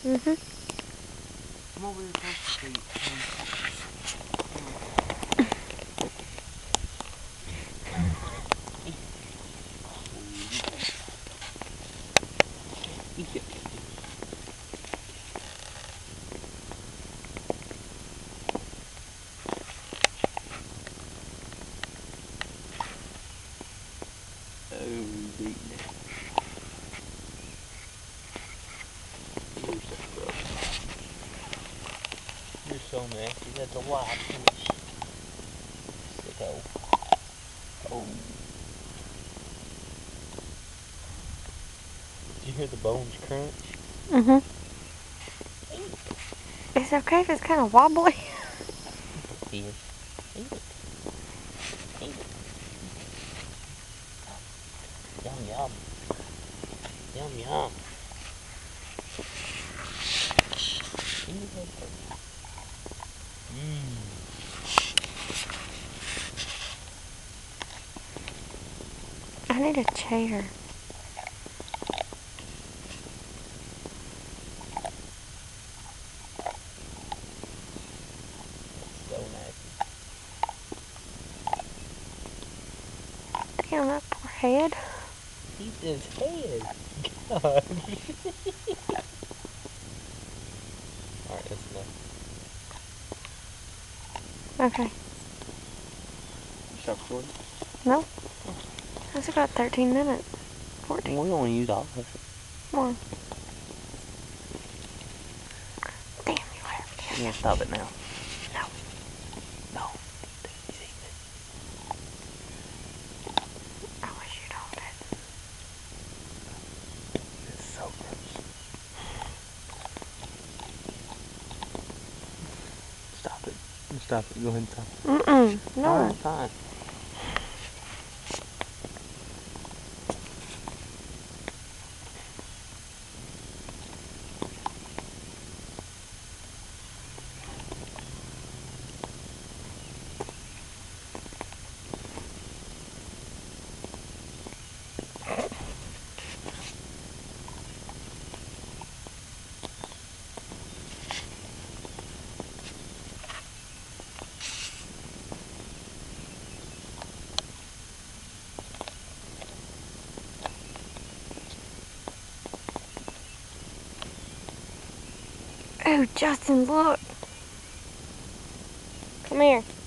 Mm-hmm. Come over here close to you. Eat it. Oh, he's eating it. You're so gross. You're so nasty. That's a wild fish. Sicko. Oh. Did you hear the bones crunch? Mm-hmm. It's okay if it's kind of wobbly. Eat it. Eat it. Eat it. Yum, yum. Yum, yum. Eat it. Mmm. I need a chair. So nasty. Damn, that poor head. Eat his head. God. Alright, that's enough. Okay. Stop recording. No. That's about 13 minutes. 14. We only use all of it. More. Damn, you have. Yeah, stop it now. No. No. He's eating it. I wish you'd hold it. It's so gross. Stop it. Stop it. Go ahead and stop it. Mm-mm. No. Alright, fine. Oh, Justin, look. Come here.